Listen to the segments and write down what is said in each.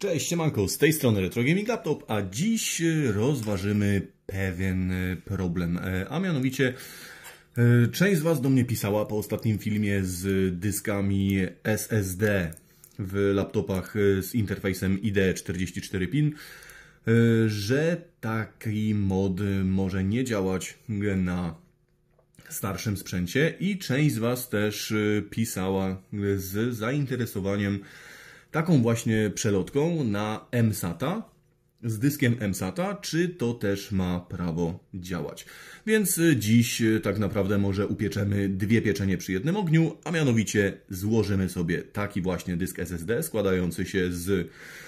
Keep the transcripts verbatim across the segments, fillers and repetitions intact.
Cześć, siemanko, z tej strony Retro Gaming Laptop, a dziś rozważymy pewien problem, a mianowicie część z Was do mnie pisała po ostatnim filmie z dyskami S S D w laptopach z interfejsem I D E czterdzieści cztery pin, że taki mod może nie działać na starszym sprzęcie i część z Was też pisała z zainteresowaniem taką właśnie przelotką na M SATA, z dyskiem M SATA, czy to też ma prawo działać. Więc dziś tak naprawdę może upieczemy dwie pieczenie przy jednym ogniu, a mianowicie złożymy sobie taki właśnie dysk S S D składający się z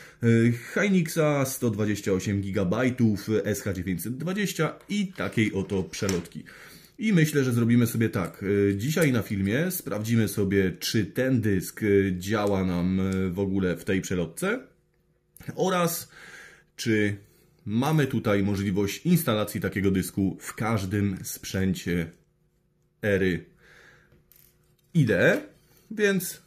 Hynixa sto dwadzieścia osiem gigabajtów S H dziewięćset dwadzieścia i takiej oto przelotki. I myślę, że zrobimy sobie tak. Dzisiaj na filmie sprawdzimy sobie, czy ten dysk działa nam w ogóle w tej przelotce oraz czy mamy tutaj możliwość instalacji takiego dysku w każdym sprzęcie ery I D E. Więc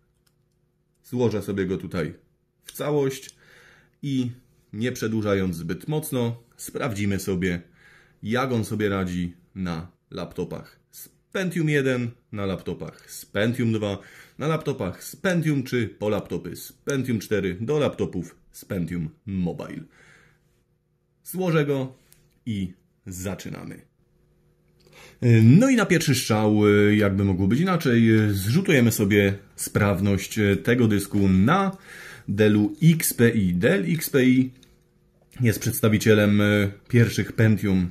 złożę sobie go tutaj w całość i nie przedłużając zbyt mocno, sprawdzimy sobie, jak on sobie radzi na laptopach z Pentium jeden, na laptopach z Pentium dwa, na laptopach z Pentium trzy, po laptopy z Pentium cztery do laptopów z Pentium Mobile. Złożę go i zaczynamy. No i na pierwszy strzał, jakby mogło być inaczej, zrzutujemy sobie sprawność tego dysku na Dellu X P I. Dell X P I jest przedstawicielem pierwszych Pentium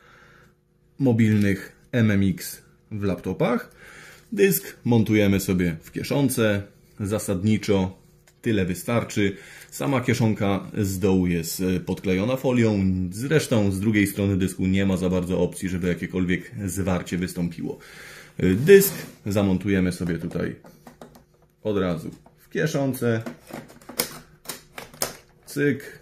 mobilnych M M X w laptopach. Dysk montujemy sobie w kieszonce. Zasadniczo tyle wystarczy. Sama kieszonka z dołu jest podklejona folią. Zresztą z drugiej strony dysku nie ma za bardzo opcji, żeby jakiekolwiek zwarcie wystąpiło. Dysk zamontujemy sobie tutaj od razu w kieszonce. Cyk.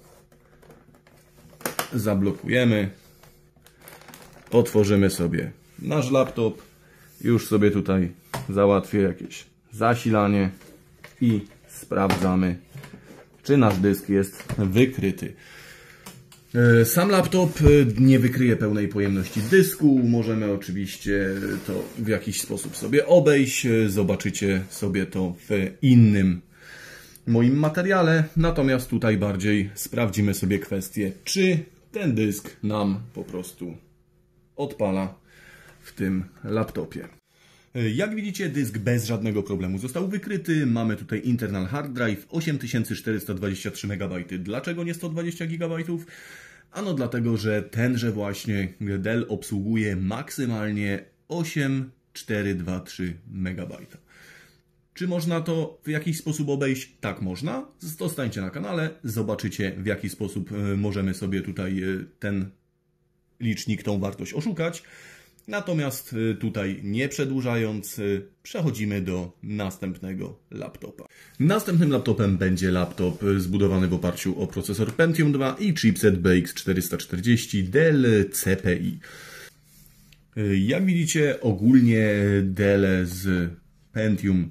Zablokujemy. Otworzymy sobie nasz laptop. Już sobie tutaj załatwię jakieś zasilanie i sprawdzamy, czy nasz dysk jest wykryty. Sam laptop nie wykryje pełnej pojemności dysku. Możemy oczywiście to w jakiś sposób sobie obejść. Zobaczycie sobie to w innym moim materiale. Natomiast tutaj bardziej sprawdzimy sobie kwestię, czy ten dysk nam po prostu odpala w tym laptopie. Jak widzicie, dysk bez żadnego problemu został wykryty. Mamy tutaj internal hard drive osiem tysięcy czterysta dwadzieścia trzy megabajty. Dlaczego nie sto dwadzieścia gigabajtów? Ano dlatego, że tenże właśnie Dell obsługuje maksymalnie osiem tysięcy czterysta dwadzieścia trzy megabajta. Czy można to w jakiś sposób obejść? Tak, można. Zostańcie na kanale, zobaczycie, w jaki sposób możemy sobie tutaj ten licznik, tą wartość oszukać. Natomiast tutaj nie przedłużając, przechodzimy do następnego laptopa. Następnym laptopem będzie laptop zbudowany w oparciu o procesor Pentium dwa i chipset B X czterysta czterdzieści Dell C P I. Jak widzicie, ogólnie Dell z Pentium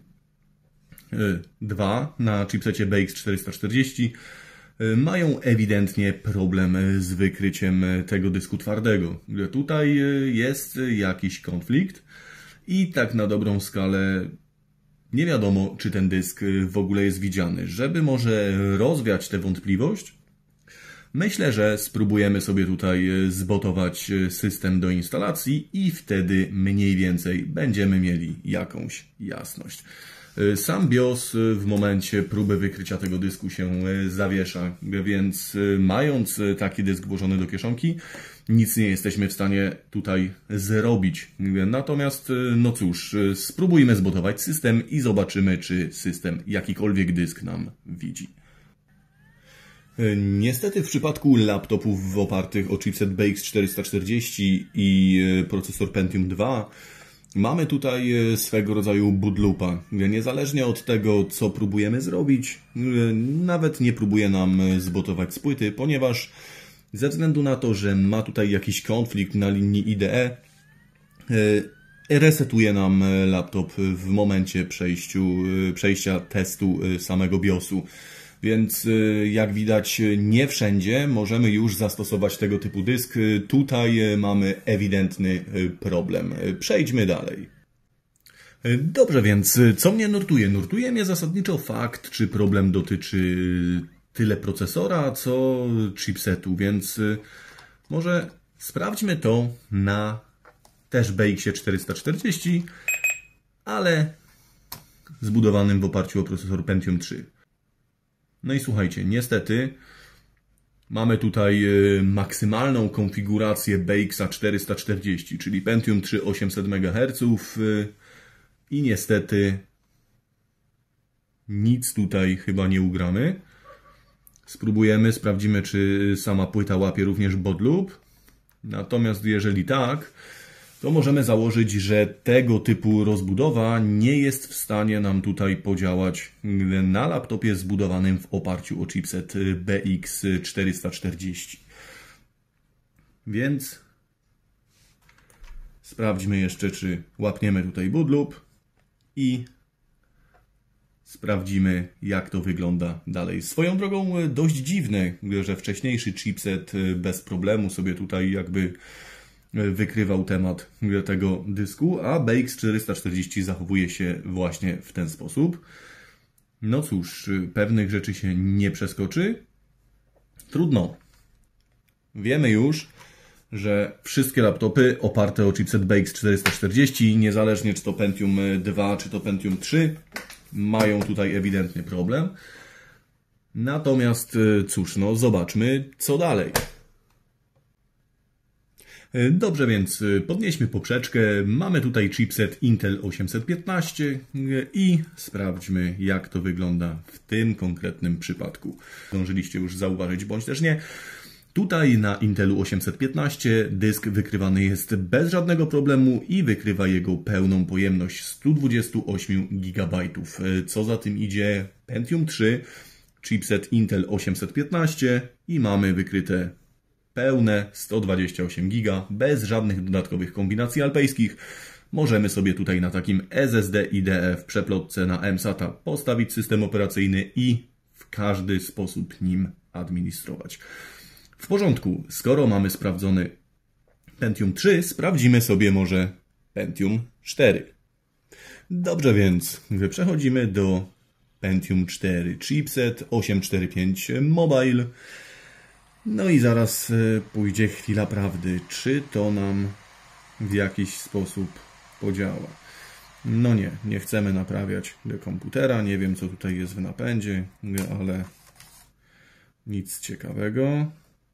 dwa na chipsecie B X czterysta czterdzieści mają ewidentnie problem z wykryciem tego dysku twardego. Tutaj jest jakiś konflikt i tak na dobrą skalę nie wiadomo, czy ten dysk w ogóle jest widziany. Żeby może rozwiać tę wątpliwość, myślę, że spróbujemy sobie tutaj zbotować system do instalacji i wtedy mniej więcej będziemy mieli jakąś jasność. Sam BIOS w momencie próby wykrycia tego dysku się zawiesza, więc mając taki dysk włożony do kieszonki, nic nie jesteśmy w stanie tutaj zrobić. Natomiast, no cóż, spróbujmy zbotować system i zobaczymy, czy system jakikolwiek dysk nam widzi. Niestety w przypadku laptopów opartych o chipset B X czterysta czterdzieści i procesor Pentium dwa mamy tutaj swego rodzaju bootlupa. Niezależnie od tego, co próbujemy zrobić, nawet nie próbuje nam zbotować z płyty, ponieważ ze względu na to, że ma tutaj jakiś konflikt na linii I D E, resetuje nam laptop w momencie przejściu, przejścia testu samego BIOSu. Więc jak widać, nie wszędzie możemy już zastosować tego typu dysk. Tutaj mamy ewidentny problem. Przejdźmy dalej. Dobrze, więc co mnie nurtuje? Nurtuje mnie zasadniczo fakt, czy problem dotyczy tyle procesora, co chipsetu, więc może sprawdźmy to na też B X czterysta czterdzieści, ale zbudowanym w oparciu o procesor Pentium trzy. No i słuchajcie, niestety mamy tutaj maksymalną konfigurację B X czterysta czterdzieści, czyli Pentium trzy osiemset megaherców i niestety nic tutaj chyba nie ugramy. Spróbujemy, sprawdzimy, czy sama płyta łapie również baud loop. Natomiast jeżeli tak, to możemy założyć, że tego typu rozbudowa nie jest w stanie nam tutaj podziałać na laptopie zbudowanym w oparciu o chipset B X czterysta czterdzieści. Więc sprawdźmy jeszcze, czy łapniemy tutaj baud loop i sprawdzimy, jak to wygląda dalej. Swoją drogą dość dziwne, że wcześniejszy chipset bez problemu sobie tutaj jakby wykrywał temat tego dysku, a B X czterysta czterdzieści zachowuje się właśnie w ten sposób. No cóż, pewnych rzeczy się nie przeskoczy. Trudno. Wiemy już, że wszystkie laptopy oparte o chipset B X czterysta czterdzieści, niezależnie czy to Pentium dwa, czy to Pentium trzy, mają tutaj ewidentny problem. Natomiast cóż, no zobaczmy, co dalej. Dobrze, więc podnieśmy poprzeczkę. Mamy tutaj chipset Intel osiemset piętnaście i sprawdźmy, jak to wygląda w tym konkretnym przypadku. Zdążyliście już zauważyć, bądź też nie. Tutaj na Intelu osiemset piętnaście dysk wykrywany jest bez żadnego problemu i wykrywa jego pełną pojemność sto dwadzieścia osiem gigabajtów. Co za tym idzie, Pentium trzy, chipset Intel osiemset piętnaście i mamy wykryte pełne sto dwadzieścia osiem giga bez żadnych dodatkowych kombinacji alpejskich. Możemy sobie tutaj na takim S S D I D E w przeplotce na M SATA postawić system operacyjny i w każdy sposób nim administrować. W porządku, skoro mamy sprawdzony Pentium trzy, sprawdzimy sobie może Pentium cztery. Dobrze, więc przechodzimy do Pentium cztery, chipset osiemset czterdzieści pięć Mobile. No i zaraz pójdzie chwila prawdy, czy to nam w jakiś sposób podziała. No nie, nie chcemy naprawiać komputera, nie wiem co tutaj jest w napędzie, ale nic ciekawego.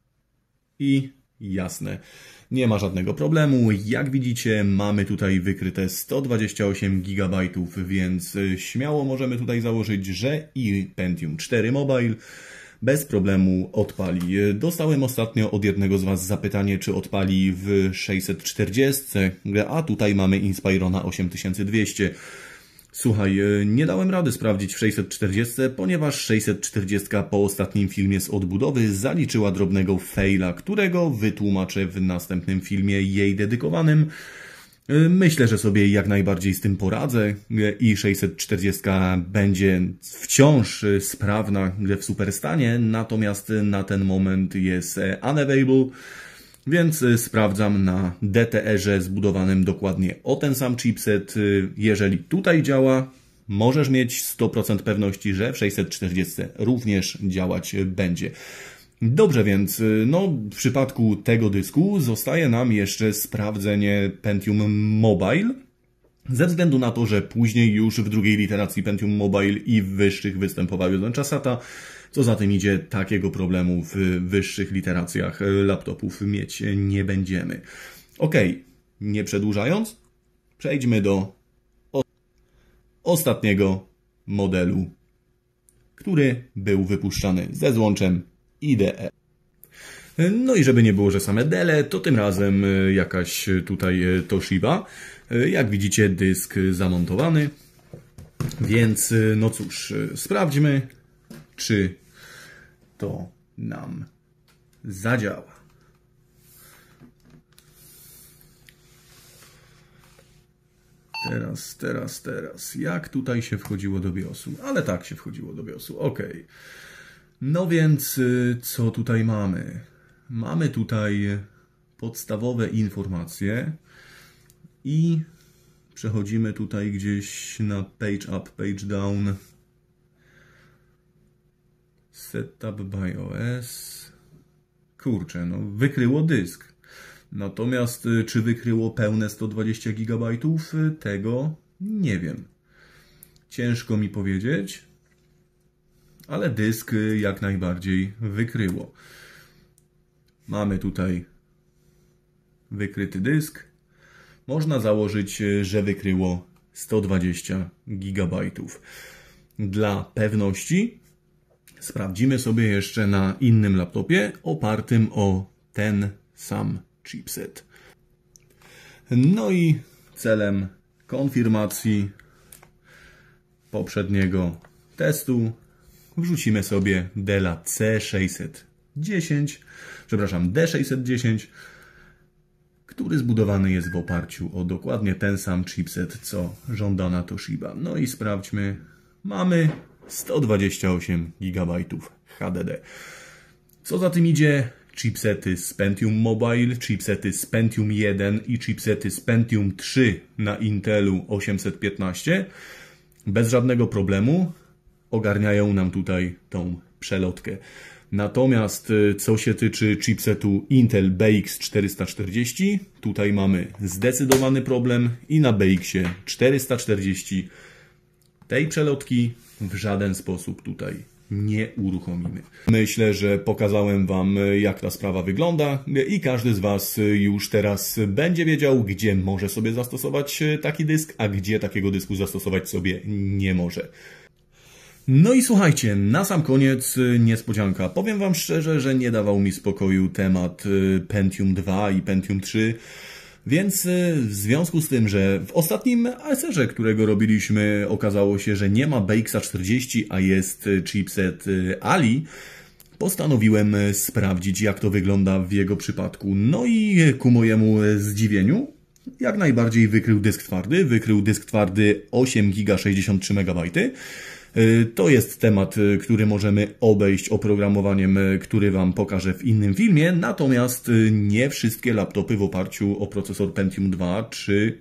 I jasne, nie ma żadnego problemu. Jak widzicie, mamy tutaj wykryte sto dwadzieścia osiem gigabajtów, więc śmiało możemy tutaj założyć, że i Pentium cztery Mobile bez problemu odpali. Dostałem ostatnio od jednego z Was zapytanie, czy odpali w sześćset czterdzieści, a tutaj mamy Inspirona osiem tysięcy dwieście. Słuchaj, nie dałem rady sprawdzić w sześćset czterdzieści, ponieważ sześćset czterdzieści po ostatnim filmie z odbudowy zaliczyła drobnego faila, którego wytłumaczę w następnym filmie jej dedykowanym. Myślę, że sobie jak najbardziej z tym poradzę i sześćset czterdzieści będzie wciąż sprawna w superstanie, natomiast na ten moment jest unavailable. Więc sprawdzam na D T R-ze zbudowanym dokładnie o ten sam chipset. Jeżeli tutaj działa, możesz mieć sto procent pewności, że w sześćset czterdzieści również działać będzie. Dobrze, więc no, w przypadku tego dysku zostaje nam jeszcze sprawdzenie Pentium Mobile. Ze względu na to, że później już w drugiej literacji Pentium Mobile i w wyższych występowały złącza SATA, co za tym idzie, takiego problemu w wyższych literacjach laptopów mieć nie będziemy. Ok, nie przedłużając, przejdźmy do ostatniego modelu, który był wypuszczany ze złączem I D E. No i żeby nie było, że same Dele, to tym razem jakaś tutaj Toshiba. Jak widzicie, dysk zamontowany. Więc no cóż, sprawdźmy, czy to nam zadziała. Teraz, teraz, teraz. Jak tutaj się wchodziło do biosu? Ale tak się wchodziło do biosu. Ok. No więc co tutaj mamy? Mamy tutaj podstawowe informacje i przechodzimy tutaj gdzieś na page up, page down. Setup BIOS. Kurczę, no wykryło dysk. Natomiast czy wykryło pełne sto dwadzieścia gigabajtów? Tego nie wiem. Ciężko mi powiedzieć, ale dysk jak najbardziej wykryło. Mamy tutaj wykryty dysk. Można założyć, że wykryło sto dwadzieścia gigabajtów. Dla pewności sprawdzimy sobie jeszcze na innym laptopie opartym o ten sam chipset. No i celem konfirmacji poprzedniego testu wrzucimy sobie Della C sześćset dziesięć, przepraszam, D sześćset dziesięć, który zbudowany jest w oparciu o dokładnie ten sam chipset, co żądana Toshiba. No i sprawdźmy. Mamy sto dwadzieścia osiem gigabajtów H D D. Co za tym idzie? Chipsety z Pentium Mobile, chipsety z Pentium jeden i chipsety z Pentium trzy na Intelu osiemset piętnaście bez żadnego problemu ogarniają nam tutaj tą przelotkę. Natomiast co się tyczy chipsetu Intel B X czterysta czterdzieści, tutaj mamy zdecydowany problem i na B X ie czterysta czterdzieści tej przelotki w żaden sposób tutaj nie uruchomimy. Myślę, że pokazałem Wam, jak ta sprawa wygląda i każdy z Was już teraz będzie wiedział, gdzie może sobie zastosować taki dysk, a gdzie takiego dysku zastosować sobie nie może. No i słuchajcie, na sam koniec niespodzianka. Powiem Wam szczerze, że nie dawał mi spokoju temat Pentium dwa i Pentium trzy. Więc w związku z tym, że w ostatnim A S R-ze, którego robiliśmy, okazało się, że nie ma B X czterdzieści, a jest chipset Ali, postanowiłem sprawdzić, jak to wygląda w jego przypadku. No i ku mojemu zdziwieniu, jak najbardziej wykrył dysk twardy. Wykrył dysk twardy osiem giga sześćdziesiąt trzy megabajty. To jest temat, który możemy obejść oprogramowaniem, który Wam pokażę w innym filmie, natomiast nie wszystkie laptopy w oparciu o procesor Pentium dwa czy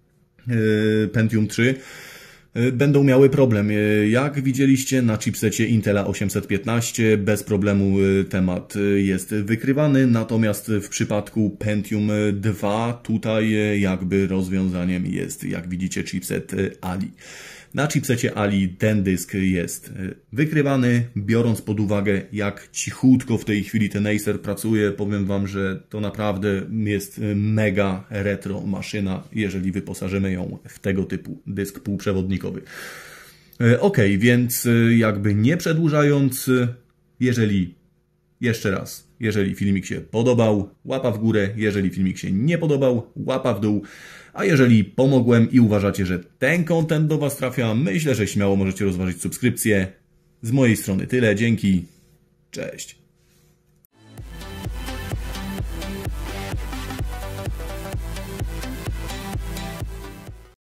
Pentium trzy będą miały problem. Jak widzieliście na chipsecie Intela osiemset piętnaście bez problemu temat jest wykrywany, natomiast w przypadku Pentium dwa tutaj jakby rozwiązaniem jest, jak widzicie, chipset Ali. Na chipsecie Ali ten dysk jest wykrywany, biorąc pod uwagę, jak cichutko w tej chwili ten Acer pracuje. Powiem Wam, że to naprawdę jest mega retro maszyna, jeżeli wyposażymy ją w tego typu dysk półprzewodnikowy. Ok, więc jakby nie przedłużając, jeżeli, jeszcze raz, jeżeli filmik się podobał, łapa w górę, jeżeli filmik się nie podobał, łapa w dół. A jeżeli pomogłem i uważacie, że ten content do Was trafia, myślę, że śmiało możecie rozważyć subskrypcję. Z mojej strony tyle, dzięki, cześć.